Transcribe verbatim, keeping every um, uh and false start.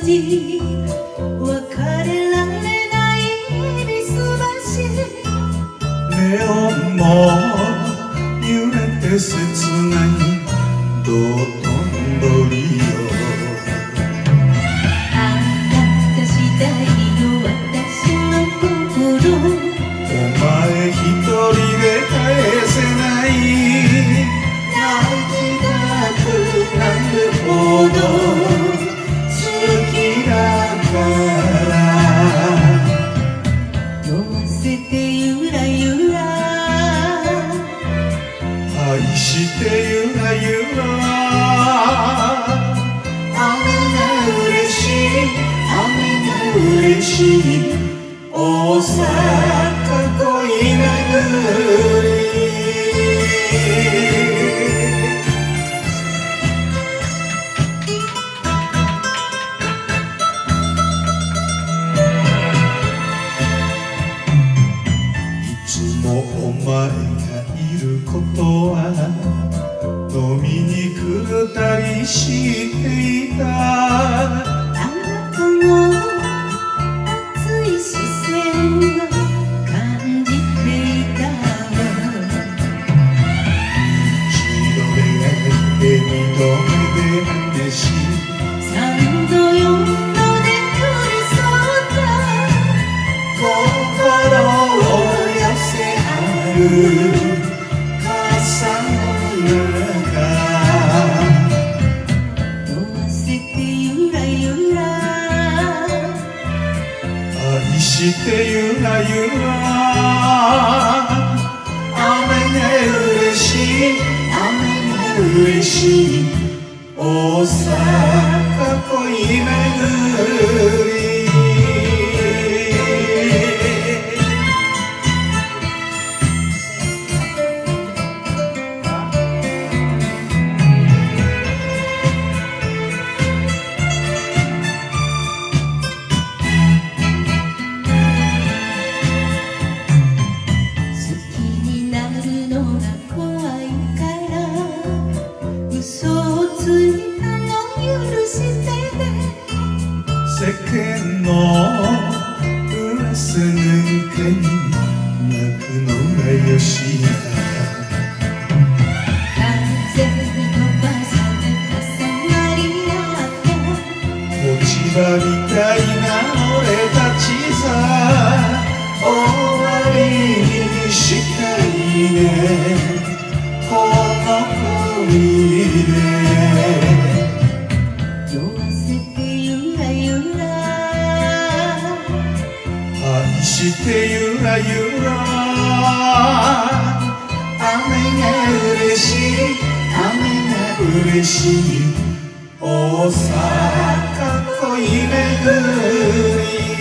し別れられないビス橋ネオンも揺れて切ない道頓堀よあなた次第よ私の心お前一人で返せない泣きたくなるほど好きだから酔わせてゆらゆら愛してゆらゆら雨が嬉しい雨が嬉しい大阪恋巡りいつもお前がいることは飲みに来るたりしていたあなたの熱い視線を感じていたわ一度目で二度目で激しい三度四度で寄り添った心を寄せ合う傘の中酔わせてゆらゆら愛してゆらゆら雨が嬉しい雨が嬉しい大阪恋巡り世間の噂抜けに泣くのがよしや風に飛ばされ重なり合った落ち葉みたいな俺たちさ終わりにしたいねこの恋で酔わせてゆらゆら愛してゆらゆら雨が嬉しい雨が嬉しい大阪恋巡り